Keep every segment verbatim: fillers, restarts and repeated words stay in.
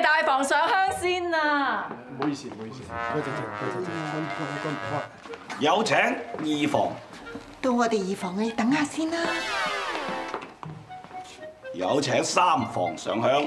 大房上香先啊！ 唔好意思，唔好意思，多謝多謝多謝，乾乾乾乾。 有請二房， 到我哋二房，你等下先啦。 有請三房上香。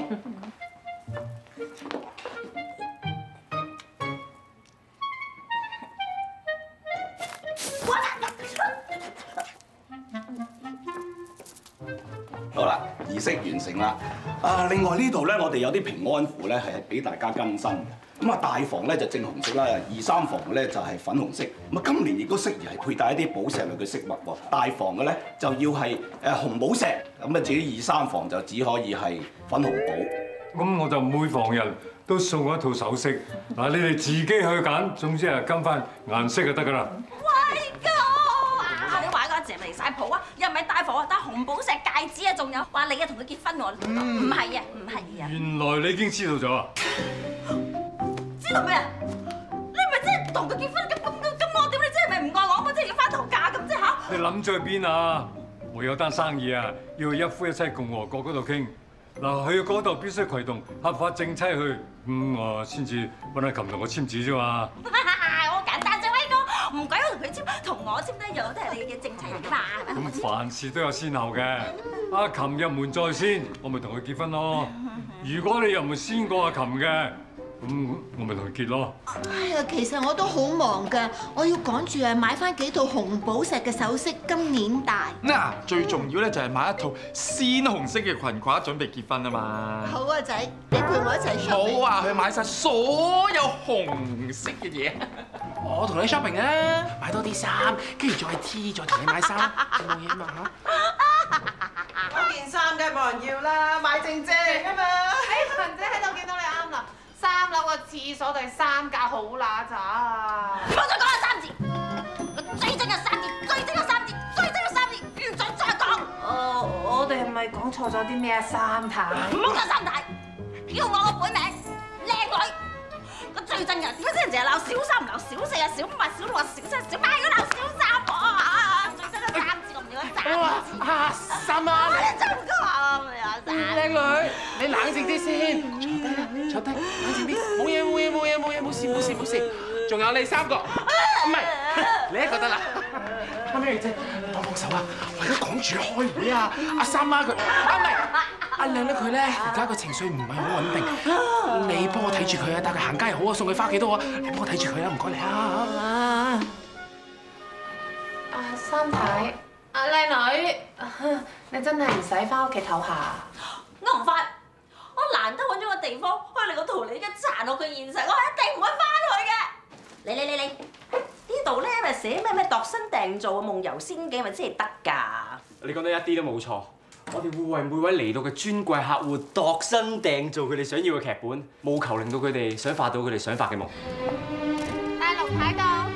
好啦，儀式完成啦。啊，另外呢度咧，我哋有啲平安符咧，係俾大家更新嘅。咁啊，大房咧就正紅色啦，二三房咧就係粉紅色。咁啊，今年亦都適宜係佩戴一啲寶石類嘅飾物喎。大房嘅咧就要係誒紅寶石，咁啊至於二三房就只可以係粉紅寶。 咁我就每房人都送我一套首飾。嗱，你哋自己去揀，總之係跟翻顏色就得㗎啦。 威哥啊！你話嗰隻離晒譜啊！又唔係大房啊，戴紅寶石戒指啊，仲有話你啊同佢結婚喎，唔係啊，唔係啊！ 原來你已經知道咗啊！ 知道咩啊？你唔係真係同佢結婚咁咁咁咁我點？你真係咪唔愛我？我真係要翻頭嫁咁啫嚇！ 你諗咗去邊啊？我有單生意啊，要去一夫一妻共和國嗰度傾。嗱，去嗰度必須攜同合法正妻去，咁我先至揾阿琴同我簽字啫嘛。 好簡單啫，威哥，唔鬼我同佢簽，同我簽都一樣，都係你嘅正妻嚟㗎嘛。 咁凡事都有先後嘅。阿琴入門在先，我咪同佢結婚咯。如果你入門先過阿琴嘅，咁我咪同佢結咯。 哎呀，其實我都好忙㗎，我要趕住啊買翻幾套紅寶石嘅首飾，今年戴。 嗱，最重要咧就係買一套鮮紅色嘅裙褂，準備結婚啊嘛。 好啊，仔，你陪我一齊 shopping。 好啊，去買晒所有紅色嘅嘢。我同你 shopping 啊，買多啲衫，跟住再 T， 再同你買衫，冇嘢嘛嚇。 嗰件衫梗係冇人要啦，買正正啊嘛。哎，雲姐喺度見到你啱啦，三樓個廁所第三格好乸渣啊！ 唔好再講個三字，最正嘅三字，最正嘅三字，最正嘅三字，唔准再講。 哦，我哋係咪講錯咗啲咩啊？三太， 唔好講三太，叫我個本名，靚女。個最憎人點解啲人成日鬧小三唔鬧小四啊、小五啊、小六啊、小七、小八，都鬧小三婆啊！最憎嘅三字，我唔要個三字。 啊，三啊！ 你真唔講啊！ 靚女，你冷靜啲先，坐低，坐低，冷靜啲，冇嘢冇嘢冇嘢冇嘢冇事冇事冇事，仲有你三個，唔係你一個得啦。阿咩姐，幫幫手啊！我而家趕住開會啊！阿三媽佢，啊唔係，阿靚女佢咧，而家個情緒唔係好穩定，你幫我睇住佢啊！帶佢行街又好啊，送佢翻屋企都好啊！你幫我睇住佢啊！唔該你啊！ 啊，三太，啊靚女，你真係唔使翻屋企唞下。 我唔快，我難得揾咗個地方可以令我逃離嘅殘酷嘅現實，我係一定唔會翻去嘅。嚟嚟嚟嚟，呢度咧咪寫咩咩度身訂造嘅夢遊仙境，咪真係得㗎？ 你講得一啲都冇錯，我哋會為每位嚟到嘅尊貴客戶度身訂造佢哋想要嘅劇本，務求令到佢哋想發到佢哋想發嘅夢。 大龍太到，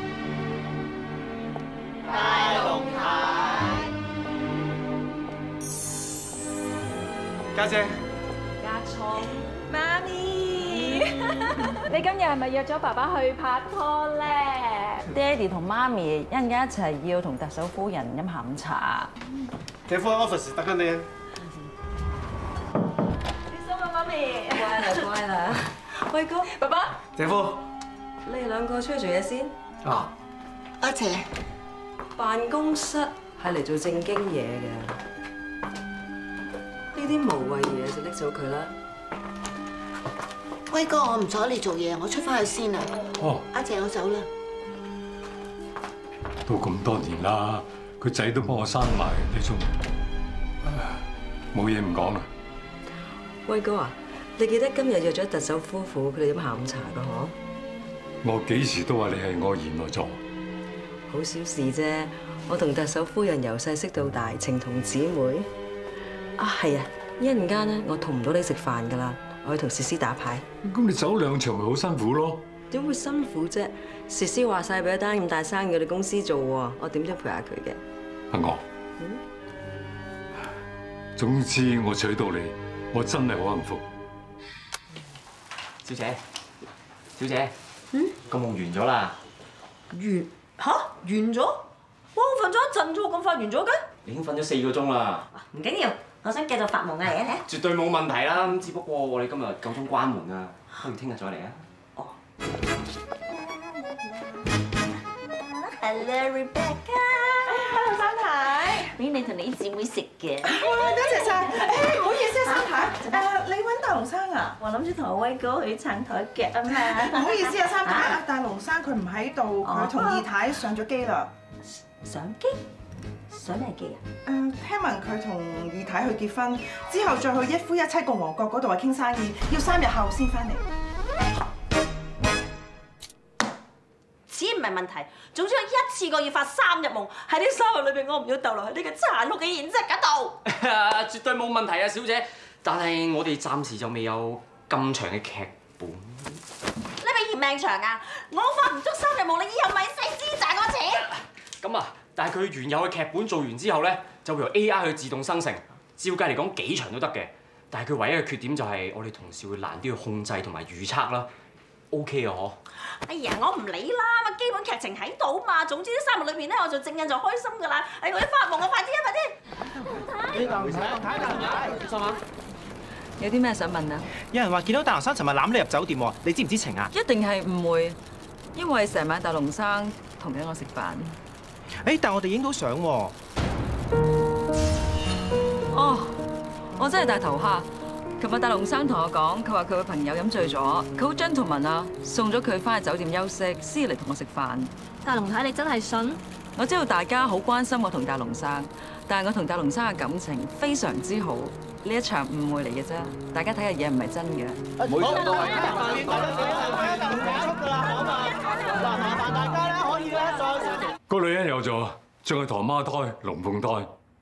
大龍太。 家姐， 家聰，媽咪，你今日係咪約咗爸爸去拍拖咧？ 爹哋同媽咪一陣間一齊要同特首夫人飲下午茶。 姐夫 office 等緊你啊！ 你收啊，媽咪。 乖啦乖啦，威哥， 爸爸。 姐夫， 你哋兩個出去做嘢先。 啊， 阿姐， 辦公室係嚟做正經嘢嘅，呢啲無謂嘢就拎走佢啦。 威哥，我唔阻你做嘢，我出翻去先啦。 哦， 阿姐，我走啦。 都咁多年啦，佢仔都幫我生埋，你仲冇嘢唔講啦。 威哥啊，你記得今日約咗特首夫婦佢哋飲下午茶㗎嗬？ 我幾時都話你係我賢內助。 好小事啫，我同特首夫人由細識到大，情同姊妹。啊係啊，一陣間咧我同唔到你食飯㗎啦，我去同詩詩打牌。 咁你走兩場咪好辛苦咯？ 點會辛苦啫？詩詩話晒俾一單咁大生意我哋公司做喎，我點都陪下佢嘅。 阿我， 嗯， 總之我娶到你，我真係好幸福。 小姐，小姐，嗯，個夢完咗啦。 完吓？完咗？哇！我瞓咗一陣啫喎，咁快完咗嘅？ 你已經瞓咗四個鐘啦。 唔緊要， 我想繼續發夢啊！嚟啊嚟啊！ 絕對冇問題啦，咁只不過我哋今日夠鐘關門啊，不如聽日再嚟啊！ 哦。Hello Rebecca。 Hello 三太。 俾你同你啲姊妹食嘅。 哇！多謝晒。誒唔好意思啊，三太。誒你揾大龍生啊？ 我諗住同阿威哥去撐台腳啊嘛。 唔好意思啊，三太。阿大龍生佢唔喺度，佢同二太上咗機啦。 上機？上咩機啊？ 誒，聽聞佢同二太去結婚，之後再去一夫一妻共和國嗰度話傾生意，要三日後先翻嚟。 錢唔係問題，總之我一次過要發三日夢，喺呢三日裏邊，我唔要逗留喺呢個殘酷嘅現實嗰度。 絕對冇問題啊，小姐。但係我哋暫時就未有咁長嘅劇本。 你咪嫌命長啊！我發唔足三日夢，你以後咪使支賺我錢。 咁啊，但係佢原有嘅劇本做完之後咧，就會由 A I 去自動生成。照計嚟講幾長都得嘅，但係佢唯一嘅缺點就係我哋同事會難啲去控制同埋預測啦。O K 啊，嗬？ 哎呀，我唔理啦，嘛基本劇情喺度嘛。總之呢三日裏邊咧，我做正印就開心㗎啦。哎，我啲發夢啊，快啲啊，快啲！ 大龍太，大龍太，小心啊！ 有啲咩想問啊？ 有人話見到大龍生尋日攬你入酒店喎，你知唔知情啊？ 一定係誤會，因為成晚大龍生同緊我食飯。 誒，但係我哋影到相喎。 哦，我真係大頭蝦。琴日大龍生同我講，佢話佢個朋友飲醉咗，佢好 gentleman啊，送咗佢翻去酒店休息，先嚟同我食飯。 大龍太，你真係信？ 我知道大家好關心我同大龍生，但係我同大龍生嘅感情非常之好，呢一場誤會嚟嘅啫，大家睇嘅嘢唔係真嘅。 冇錯，都係咁。麻煩大家咧，可以咧再。 個女人有咗，仲係陀孖胎、龍鳳胎。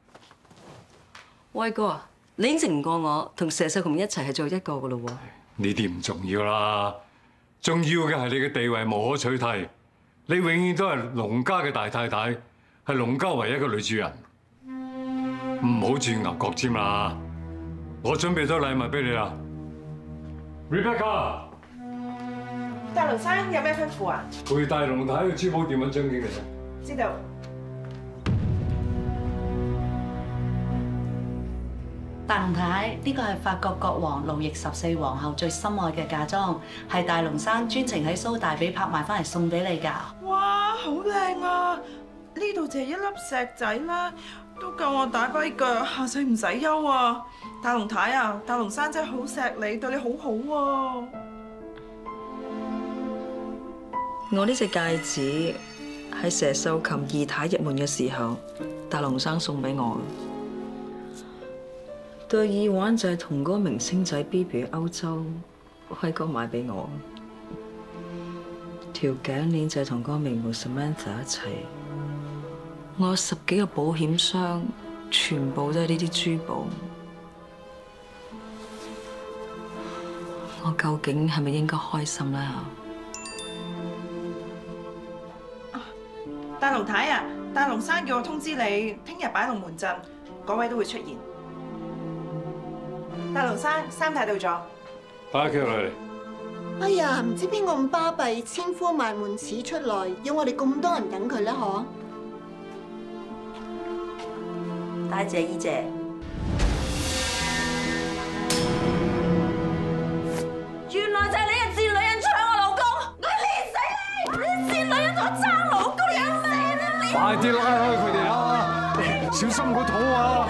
威哥啊，你應承唔過我同佘秀琴一齊係做一個噶咯喎。 呢啲唔重要啦，重要嘅係你嘅地位無可取替。你永遠都係龍家嘅大太太，係龍家唯一嘅女主人。唔好轉牛角尖啦！我準備咗禮物俾你啦 ，Rebecca。 大龍生有咩吩咐啊？ 陪大龍太去珠寶店揾張經理啫。 知道。 大龍太，呢個係法國國王路易十四皇后最心愛嘅嫁妝，係大龍生專程喺蘇大比拍賣翻嚟送俾你㗎。 哇，好靚啊！呢度就係一粒石仔啦，都夠我打跛腳，下世唔使憂啊！大龍太啊，大龍生真係好錫你，對你好好喎。 我呢隻戒指喺佘秀琴二太入門嘅時候，大龍生送俾我。對耳環就係同嗰個明星仔 B B 喺歐洲輝哥買俾我，條頸鏈就係同嗰個名模 Samantha 一齊。我有十幾個保險箱，全部都係呢啲珠寶。我究竟係咪應該開心咧？ 大龍太啊，大龍生叫我通知你，聽日擺龍門陣，嗰位都會出現。大龍生，三太到咗。 打機嚟。 哎呀，唔知邊個咁巴閉，千呼萬喚始出來，要我哋咁多人等佢咧？嗬？ 多謝姨姐。原來就係你嘅賤女人搶我老公，我連死你！你賤女人同我爭老公，你死啦你！ 快啲拉開佢哋啦，小心個肚啊！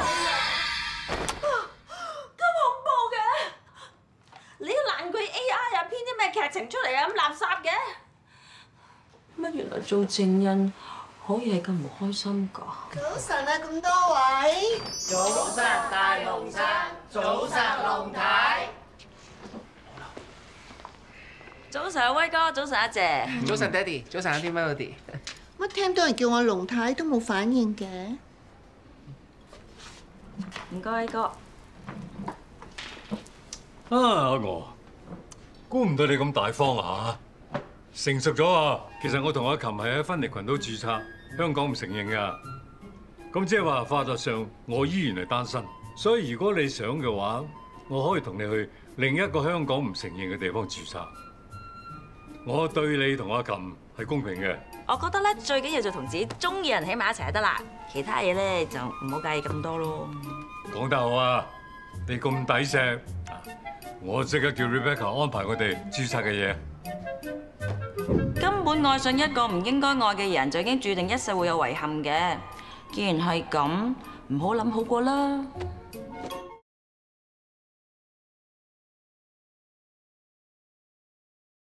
劇情出嚟啊，咁垃圾嘅乜？原來做正印可以係咁唔開心㗎？ 早晨啊，咁多位。 早晨大龍生，早晨龍太。 早晨威哥，早晨阿姐。 早晨爹哋，早晨阿啲 Melody。 乜聽到人叫我龍太都冇反應嘅？ 唔該，威哥。 啊，阿娥。估唔到你咁大方啊！成熟咗啊！其實我同阿琴係喺芬尼群島註冊，香港唔承認噶。咁即係話法律上我依然係單身，所以如果你想嘅話，我可以同你去另一個香港唔承認嘅地方註冊。我對你同阿琴係公平嘅。 我覺得咧，最緊要就同自己中意人喺埋一齊就得啦，其他嘢咧就唔好介意咁多咯。 講得好啊！你咁抵錫，我即刻叫 Rebecca 安排我哋註冊嘅嘢。 根本愛上一個唔應該愛嘅人，就已經註定一世會有遺憾嘅。既然係咁，唔好諗好過啦。